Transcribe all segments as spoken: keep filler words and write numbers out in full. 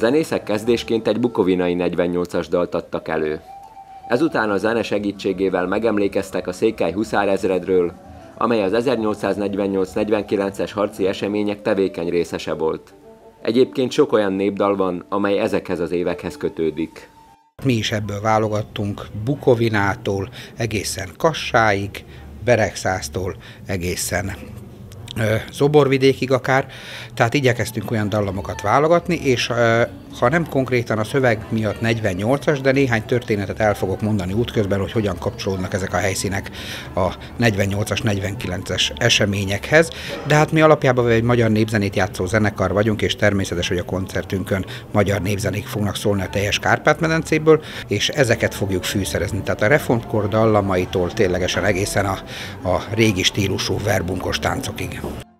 zenészek kezdésként egy bukovinai negyvennyolcas dalt adtak elő. Ezután a zene segítségével megemlékeztek a székely huszárezredről, amely az ezernyolcszáznegyvennyolc negyvenkilences harci események tevékeny részese volt. Egyébként sok olyan népdal van, amely ezekhez az évekhez kötődik. Mi is ebből válogattunk Bukovinától egészen Kassáig, Beregszásztól egészen Zoborvidékig akár, tehát igyekeztünk olyan dallamokat válogatni, és ha nem konkrétan a szöveg miatt negyvennyolcas, de néhány történetet el fogok mondani útközben, hogy hogyan kapcsolódnak ezek a helyszínek a negyvennyolcas negyvenkilences eseményekhez, de hát mi alapjában egy magyar népzenét játszó zenekar vagyunk, és természetes, hogy a koncertünkön magyar népzenék fognak szólni a teljes Kárpát-medencéből, és ezeket fogjuk fűszerezni, tehát a reformkor dallamaitól ténylegesen egészen a, a régi stílusú verbunkos táncokig.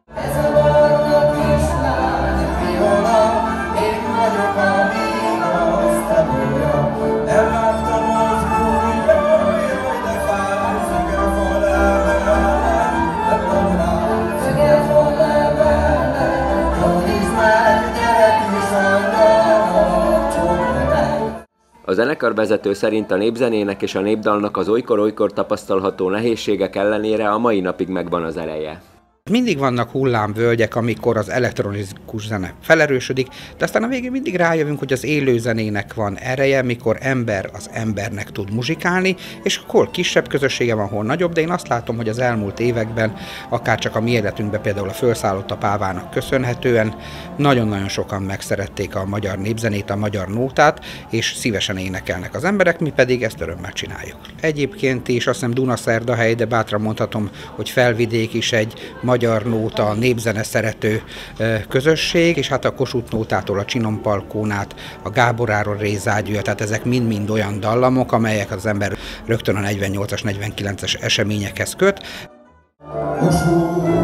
A zenekarvezető szerint a népzenének és a népdalnak az olykor-olykor tapasztalható nehézségek ellenére a mai napig megvan az ereje. Mindig vannak hullámvölgyek, amikor az elektronikus zene felerősödik, de aztán a végén mindig rájövünk, hogy az élő zenének van ereje, mikor ember az embernek tud muzsikálni, és hol kisebb közössége van, hol nagyobb, de én azt látom, hogy az elmúlt években, akár csak a mi életünkben, például a Fölszállott a pávának köszönhetően, nagyon-nagyon sokan megszerették a magyar népzenét, a magyar nótát, és szívesen énekelnek az emberek, mi pedig ezt örömmel csináljuk. Egyébként is azt hiszem Dunaszerdahely, de bátran mondhatom, hogy Felvidék is egy magyar nóta, népzene szerető közösség, és hát a Kossuth nótától a Csinompalkónát, a Gábor Áron Rézágyúja, tehát ezek mind-mind olyan dallamok, amelyek az ember rögtön a negyvennyolcas negyvenkilences eseményekhez köt.